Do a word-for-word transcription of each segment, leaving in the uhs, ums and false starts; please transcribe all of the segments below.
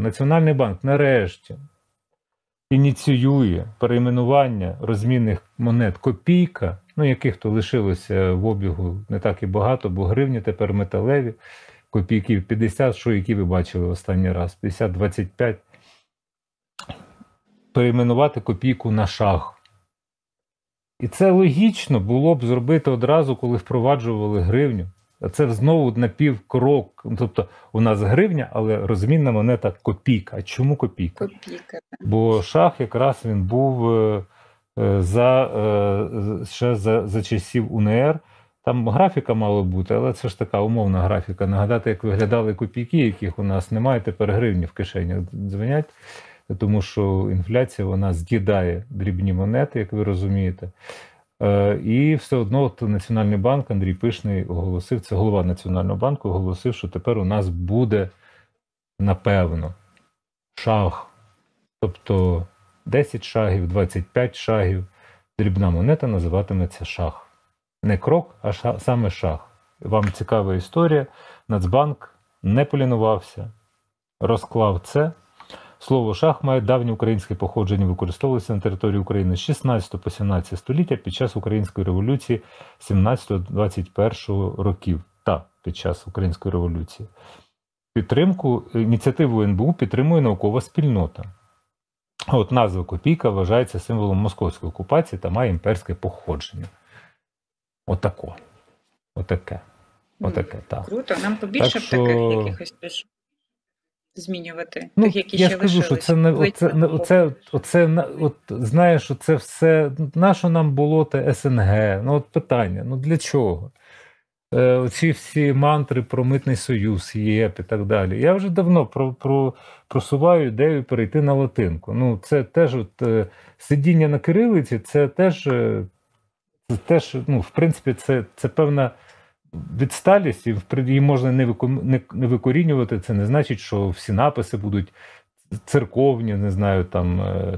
Національний банк нарешті ініціює перейменування розмінних монет копійка, ну яких то лишилося в обігу не так і багато, бо гривні тепер металеві, копійки п'ятдесят, що які ви бачили останній раз, п'ятдесят двадцять п'ять. Перейменувати копійку на шах. І це логічно було б зробити одразу, коли впроваджували гривню. А це знову напівкрок. Тобто у нас гривня, але розмінна монета копійка. А чому копійка? Копійка. Бо шах якраз він був за, ще за, за часів УНР. Там графіка мала бути, але це ж така умовна графіка. Нагадати, як виглядали копійки, яких у нас немає, тепер гривні в кишенях дзвонять. Тому що інфляція, вона з'їдає дрібні монети, як ви розумієте. І все одно от Національний банк, Андрій Пишний оголосив, це голова Національного банку, оголосив, що тепер у нас буде, напевно, шаг. Тобто десять шагів, двадцять п'ять шагів. Дрібна монета називатиметься шаг. Не крок, а шаг, саме шаг. Вам цікава історія. Нацбанк не полінувався, розклав це. Слово «шах» має давнє українське походження, використовувалося на території України з шістнадцятого по сімнадцяте століття під час Української революції сімнадцятого-двадцять першого років та під час Української революції. Підтримку, ініціативу ен бе у підтримує наукова спільнота. От назва копійка вважається символом московської окупації та має імперське походження. Отако. Отаке. Отаке, так. Круто, нам побільше так, б що... таких якихось теж змінювати, ну, тих, які я ще скажу, лишилися. що це не оце, не оце, оце, от знаєш, оце все. Нащо нам було те ес ен ге? Ну от питання, ну для чого? Е, оці всі мантри про митний союз, ЄП і так далі. Я вже давно про, про, просуваю ідею перейти на латинку. Ну це теж от е, сидіння на кирилиці, це теж, е, це теж, ну в принципі, це, це певна відсталість, і її можна не, вику, не, не викорінювати, це не значить, що всі написи будуть церковні, не знаю, там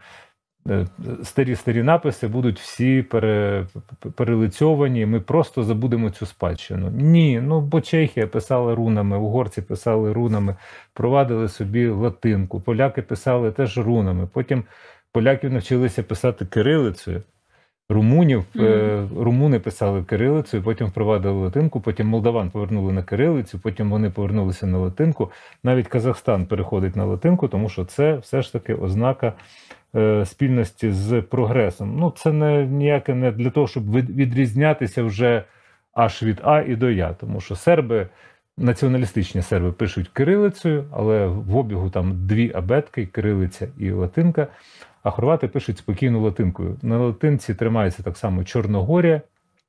старі-старі написи будуть всі пере, перелицьовані, ми просто забудемо цю спадщину. Ні, ну бо Чехія писала рунами, угорці писали рунами, провадили собі латинку, поляки писали теж рунами, потім поляків навчилися писати кирилицею, румунів, mm-hmm. румуни писали кирилицею, потім впровадили латинку, потім молдаван повернули на кирилицю, потім вони повернулися на латинку. Навіть Казахстан переходить на латинку, тому що це все ж таки ознака е, спільності з прогресом. Ну, це не ніяке не для того, щоб відрізнятися вже аж від А і до Я, тому що серби, націоналістичні серби пишуть кирилицею, але в обігу там дві абетки, кирилиця і латинка. А хорвати пишуть спокійно латинкою. На латинці тримається так само Чорногорія,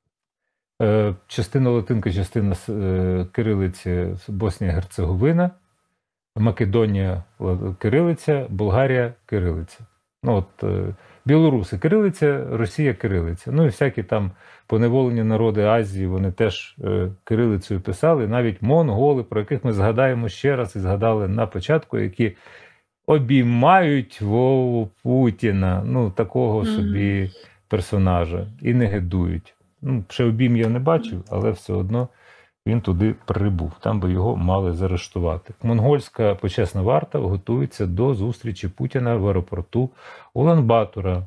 частина латинка, частина кирилиці Боснія Герцеговина, Македонія кирилиця, Болгарія кирилиця. Ну от білоруси кирилиця, Росія кирилиця. Ну і всякі там поневолені народи Азії, вони теж кирилицею писали, навіть монголи, про яких ми згадаємо ще раз і згадали на початку, які обіймають Вову Путіна, ну, такого собі персонажа, і не гидують. Ну, ще обійм я не бачив, але все одно він туди прибув. Там би його мали заарештувати. Монгольська почесна варта готується до зустрічі Путіна в аеропорту Улан-Батора.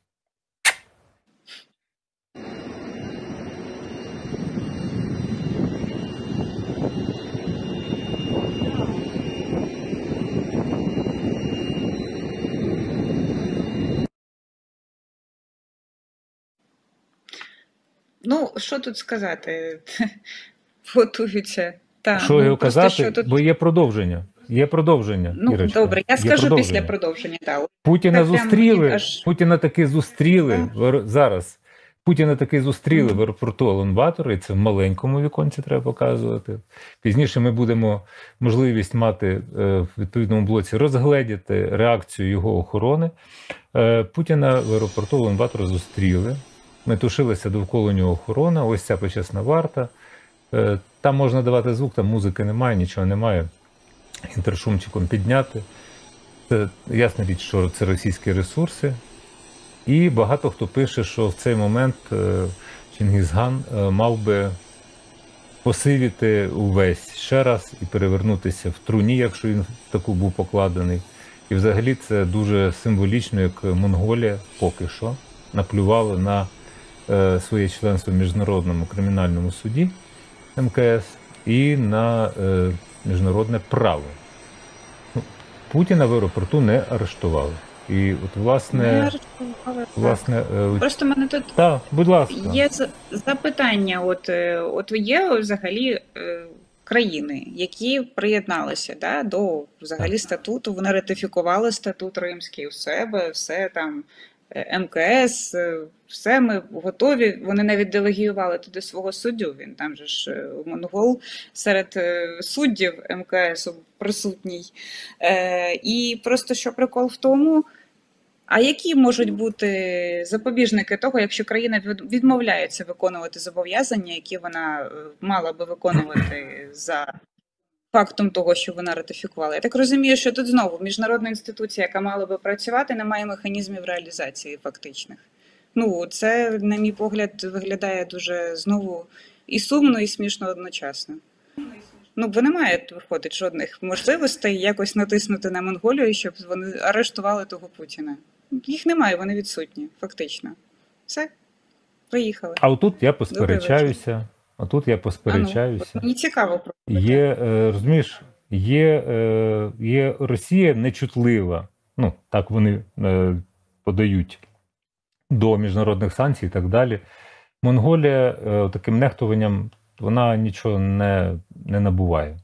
Ну, що тут сказати? Готуються. Та, що ну, його казати? Що тут... Бо є продовження. Є продовження, Ну, Ірочка. добре, я є скажу продовження. після продовження. Так. Путіна так, зустріли, аж... Путіна таки зустріли так. зараз. Путіна таки зустріли mm-hmm. в аеропорту Улан-Батора, і це в маленькому віконці треба показувати. Пізніше ми будемо можливість мати в відповідному блоці розгледіти реакцію його охорони. Путіна в аеропорту Улан-Батора зустріли. Метушилася довкола нього охорона, ось ця почесна варта. Там можна давати звук, там музики немає, нічого немає. Інтершумчиком підняти. Це ясна річ, що це російські ресурси. І багато хто пише, що в цей момент Чингізхан мав би посивіти увесь ще раз і перевернутися в труні, якщо він в таку був покладений. І взагалі це дуже символічно, як Монголія поки що наплювала на е, своє членство в Міжнародному кримінальному суді ем ка ес і на е, міжнародне право. Ну, Путіна в аеропорту не арештували. І от, власне, Не арештували, власне е, Просто в мене тут так, будь ласка. є з- запитання. От, е, от є взагалі е, країни, які приєдналися, да, до взагалі статуту, вони ратифікували статут Римський у себе, все там е, ем ка ес, е, все ми готові. Вони навіть делегіювали туди свого суддю. Він там же ж е, монгол серед е, суддів ем ка ес присутній. Е, І просто що прикол в тому. А які можуть бути запобіжники того, якщо країна від- відмовляється виконувати зобов'язання, які вона е, мала би виконувати за фактом того, що вона ратифікувала? Я так розумію, що тут знову міжнародна інституція, яка мала би працювати, не має механізмів реалізації фактичних. Ну, це, на мій погляд, виглядає дуже знову і сумно, і смішно одночасно. Ну, бо немає, виходить, жодних можливостей якось натиснути на Монголію, щоб вони арештували того Путіна. Їх немає, вони відсутні, фактично. Все, поїхали. А отут я посперечаюся. А тут я А ну, посперечаюся. от мені цікаво про це. Є, е, розумієш, є, е, є Росія нечутлива, ну, так вони е, подають до міжнародних санкцій і так далі. Монголія е, таким нехтуванням, вона нічого не, не набуває.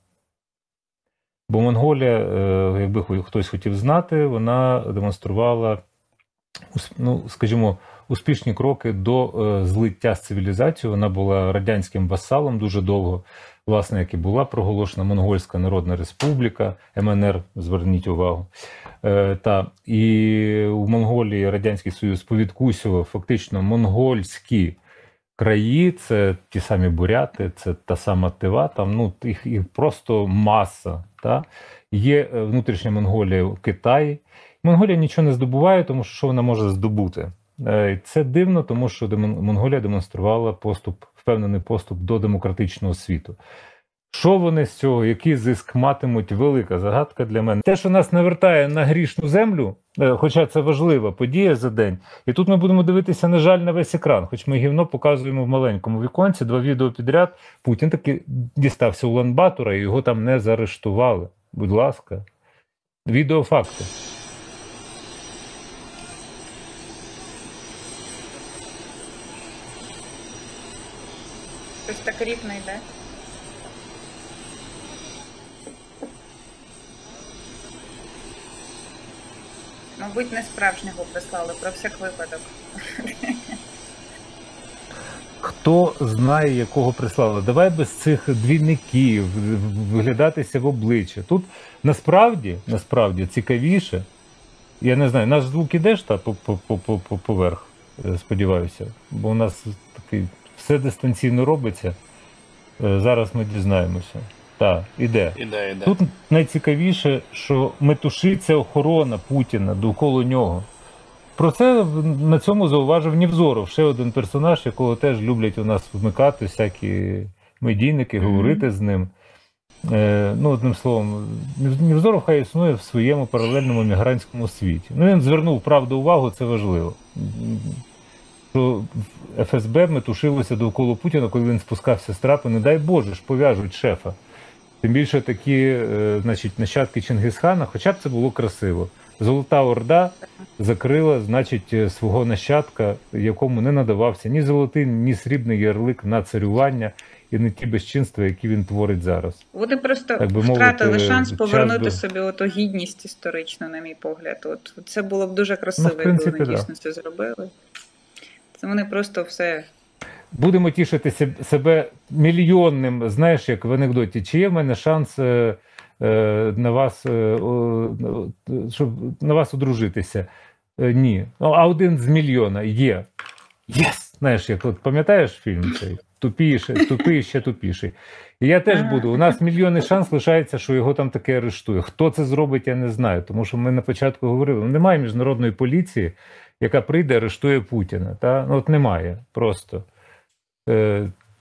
Бо Монголія, е, якби хо- хтось хотів знати, вона демонструвала, ус- ну, скажімо, успішні кроки до е, злиття з цивілізацією. Вона була радянським васалом дуже довго, власне, як і була проголошена Монгольська Народна Республіка, ем ен ер, зверніть увагу. Е, та, і у Монголії Радянський Союз повідкусював фактично монгольські краї, це ті самі буряти, це та сама Тива, там ну, їх, їх просто маса. Та? Є е, внутрішня Монголія в Китаї. Монголія нічого не здобуває, тому що що вона може здобути. Е, Це дивно, тому що Демон- Монголія демонструвала поступ, впевнений поступ до демократичного світу. Що вони з цього, який зиск матимуть, велика загадка для мене. Те, що нас навертає на грішну землю, е, хоча це важлива подія за день, і тут ми будемо дивитися, на жаль, на весь екран, хоч ми гівно показуємо в маленькому віконці, два відео підряд, Путін таки дістався Улан-Батора і його там не заарештували. Будь ласка. Відеофакти. Щось так рівно йде. Мабуть, не справжнього прислали, про всяк випадок. Хто знає, якого прислали? Давай без цих двійників, виглядатися в обличчя. Тут насправді, насправді цікавіше, я не знаю, наш звук іде ж та по, по, по, по, по- поверх, е, сподіваюся, бо у нас такий, все дистанційно робиться. Е, Зараз ми дізнаємося. Так, іде. Іде, іде. Тут найцікавіше, що метушиться охорона Путіна довкола нього. Про це на цьому зауважив Нєвзоров, ще один персонаж, якого теж люблять у нас вмикати всякі медійники, Мгм. говорити з ним. Е, ну, одним словом, Нєвзоров хай існує в своєму паралельному мігрантському світі. Ну, він звернув правду увагу, це важливо. Що еф ес бе метушилося довкола Путіна, коли він спускався з трапи, не дай Боже ж, пов'яжуть шефа. Тим більше такі, е, значить, нащадки Чингисхана, хоча б це було красиво. Золота Орда закрила, значить, е, свого нащадка, якому не надавався ні золотий, ні срібний ярлик на царювання і не ті безчинства, які він творить зараз. Вони просто Так би втратили мовити, шанс час повернути би- собі оту гідність історичну, на мій погляд. От це було б дуже красиво, Ну, в принципі, якби вони да. дійсно це зробили. Це вони просто все. Будемо тішити се- себе мільйонним, знаєш, як в анекдоті, чи є в мене шанс е, е, на вас, е, о, е, щоб на вас одружитися? Е, ні. Ну, а один з мільйона є. Єс! Знаєш, як от пам'ятаєш фільм цей? Тупіше, тупий, ще тупіший. І я теж Ага. буду. У нас мільйонний шанс лишається, що його там таке арештує. Хто це зробить, я не знаю. Тому що ми на початку говорили, ну, немає міжнародної поліції, яка прийде, арештує Путіна. Та? Ну, от немає просто. Е,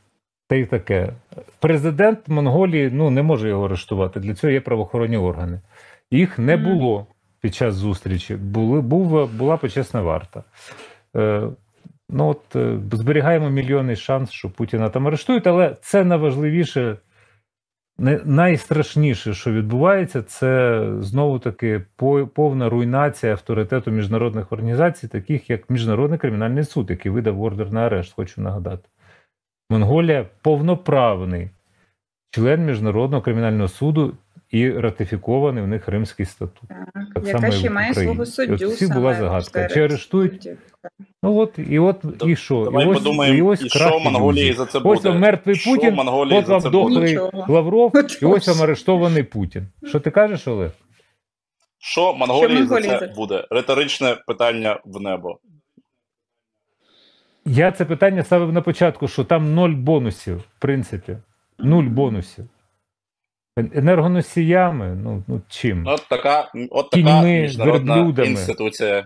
та й таке. Президент Монголії, ну, не може його арештувати, для цього є правоохоронні органи. Їх не Мгм. було під час зустрічі, були, був, була почесна варта. Е, ну, от, е, зберігаємо мільйонний шанс, що Путіна там арештують, але це найважливіше, не- найстрашніше, що відбувається, це знову-таки по- повна руйнація авторитету міжнародних організацій, таких як Міжнародний кримінальний суд, який видав ордер на арешт, хочу нагадати. Монголія повноправний член Міжнародного кримінального суду і ратифікований в них Римський статут. Так, Так яка само і ще в має Україні. свого І от суддю всі була саме загадка. серед Чи арештують? суддів. Ну от, і от, і що? Давай і ось, подумаємо, і ось і крах що Монголії ілюзій. за це Ось буде? вам мертвий Що Путін, Монголії от за вам це буде? дохлий Нічого. Лавров, і ось Точно. вам арештований Путін. Що ти кажеш, Олег? Що Монголії Монголії за за це це? буде? Риторичне питання в небо. Я це питання ставив на початку, що там нуль бонусів, в принципі. Нуль бонусів. Енергоносіями, ну, ну чим? От така, от така Кіньми, міжнародна верблюдами. інституція.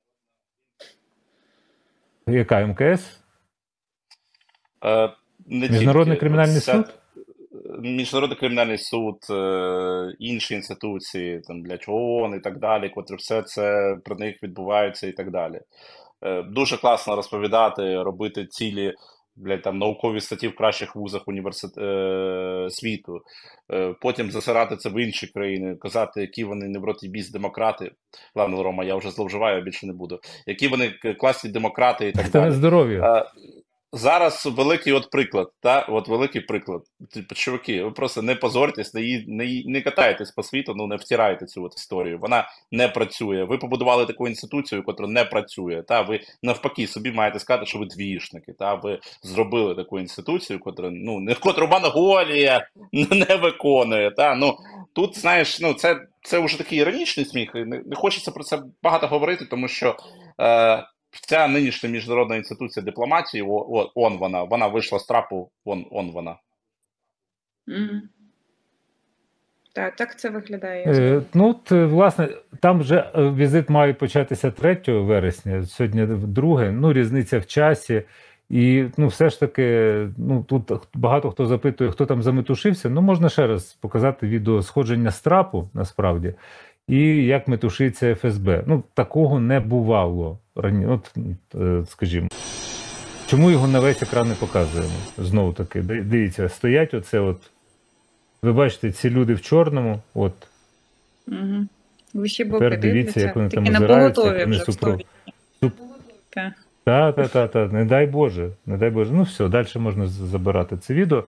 Яка МКС? Е, не Міжнародний тільки. кримінальний От ця- суд? Міжнародний кримінальний суд, е, інші інституції, там, для ООН і так далі, котрі все це про них відбувається і так далі. Е, дуже класно розповідати, робити цілі, блядь, там, наукові статті в кращих вузах університ... е, світу, е, потім засирати це в інші країни, казати, які вони не в роті біс демократи. Ладно, Рома, я вже зловживаю, я більше не буду. Які вони к- класні демократи і так Це далі. не здоров'я. Е, Зараз великий от приклад, та от великий приклад. Типу, чуваки, ви просто не позорьтесь, не, ї- не, ї- не катаєтесь по світу, ну не втирайте цю от історію. Вона не працює. Ви побудували таку інституцію, яка не працює. Та ви навпаки собі маєте сказати, що ви двіжники. Та ви зробили таку інституцію, котра ну не котру Монголія не виконує. Та ну тут знаєш, ну це, це вже такий іронічний сміх. і Не, не хочеться про це багато говорити, тому що. Е, Ця нинішня міжнародна інституція дипломатії, о, о, он вона, вона вийшла з трапу, он, он вона. Мгм. Так, так це виглядає. Е, ну, от, е, власне, там вже е, візит має початися третього вересня, сьогодні друге, ну, різниця в часі. І, ну, все ж таки, ну, тут багато хто запитує, хто там заметушився. Ну, можна ще раз показати відео сходження з трапу, насправді, і як метушиться еф ес бе. Ну, такого не бувало раніше. От, е, скажімо. Чому його на весь екран не показуємо? Знову таки, ди- дивіться, стоять оце от. Ви бачите, ці люди в чорному, от. Угу. Вищі боки Тепер дивіться, дивляться. як вони там Такі на озираються, поготові як вони вже в супро... стові. суп... Так. Та, та, та, та, не дай Боже, не дай Боже. Ну все, далі можна з- забирати це відео.